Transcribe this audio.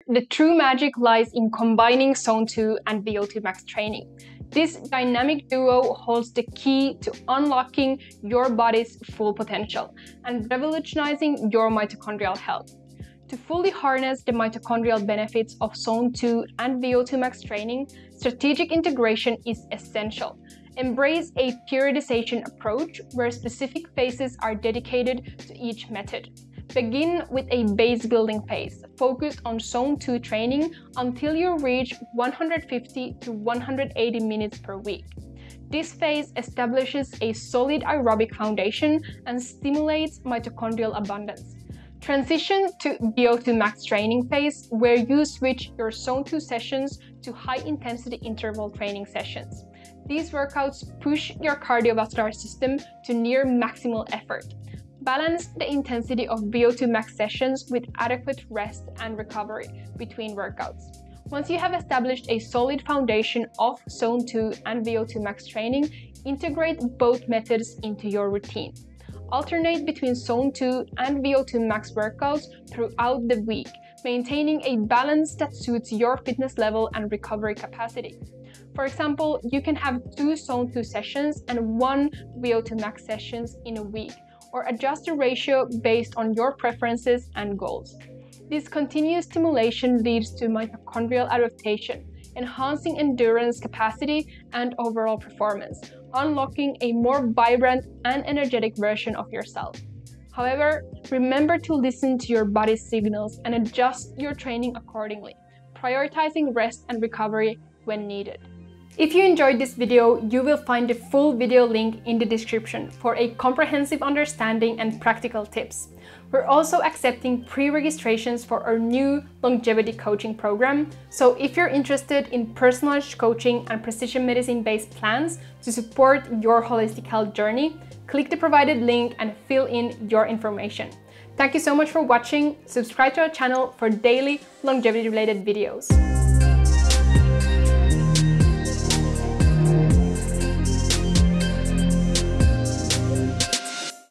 the true magic lies in combining Zone 2 and VO2max training. This dynamic duo holds the key to unlocking your body's full potential and revolutionizing your mitochondrial health. To fully harness the mitochondrial benefits of Zone 2 and VO2max training, strategic integration is essential. Embrace a periodization approach where specific phases are dedicated to each method. Begin with a base building phase, focused on Zone 2 training until you reach 150 to 180 minutes per week. This phase establishes a solid aerobic foundation and stimulates mitochondrial abundance. Transition to VO2max training phase, where you switch your Zone 2 sessions to high-intensity interval training sessions. These workouts push your cardiovascular system to near-maximal effort. Balance the intensity of VO2max sessions with adequate rest and recovery between workouts. Once you have established a solid foundation of Zone 2 and VO2max training, integrate both methods into your routine. Alternate between Zone 2 and VO2max workouts throughout the week, maintaining a balance that suits your fitness level and recovery capacity. For example, you can have 2 Zone 2 sessions and 1 VO2max sessions in a week, or adjust the ratio based on your preferences and goals. This continuous stimulation leads to mitochondrial adaptation, enhancing endurance capacity and overall performance, unlocking a more vibrant and energetic version of yourself. However, remember to listen to your body's signals and adjust your training accordingly, prioritizing rest and recovery when needed. If you enjoyed this video, you will find the full video link in the description for a comprehensive understanding and practical tips. We're also accepting pre-registrations for our new longevity coaching program, so if you're interested in personalized coaching and precision medicine-based plans to support your holistic health journey, click the provided link and fill in your information. Thank you so much for watching. Subscribe to our channel for daily longevity-related videos.